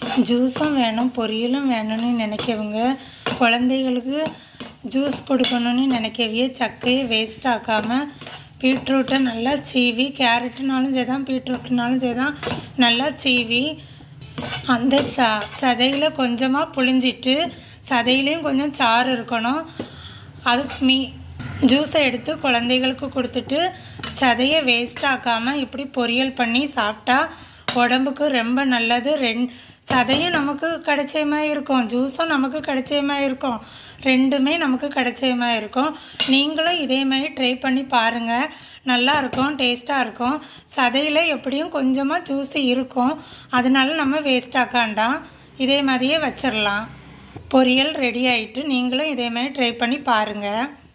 ஜூஸும் வேணும் பொரியலும் வேணும்னு நினைக்கவங்க, குழந்தைகளுக்கு ஜூஸ் கொடுக்கணும்னு நினைக்கவே சக்கையை வேஸ்ட் ஆக்காமல் பீட்ரூட்டை நல்லா சீவி, கேரட்டுனாலும் சரிதான் பீட்ரூட்னாலும் சரிதான், நல்லா சீவி அந்த சதையில் கொஞ்சமாக புழிஞ்சிட்டு, சதையிலையும் கொஞ்சம் சாறு இருக்கணும், அது ஜூஸை எடுத்து குழந்தைகளுக்கு கொடுத்துட்டு சதையை வேஸ்ட் ஆக்காமல் இப்படி பொரியல் பண்ணி சாப்பிட்டா உடம்புக்கு ரொம்ப நல்லது. சதையும் நமக்கு கிடைச்சயமாக இருக்கும், ஜூஸும் நமக்கு கிடைச்சயமாக இருக்கும், ரெண்டுமே நமக்கு கிடைச்சயமாக இருக்கும். நீங்களும் இதே மாதிரி ட்ரை பண்ணி பாருங்கள், நல்லாயிருக்கும், டேஸ்ட்டாக இருக்கும். சதையில் எப்படியும் கொஞ்சமாக ஜூஸ் இருக்கும், அதனால நம்ம வேஸ்ட் ஆக்காண்டாம், இதே மாதிரியே வச்சிடலாம். பொரியல் ரெடி ஆகிட்டு நீங்களும் இதே மாதிரி ட்ரை பண்ணி பாருங்கள்.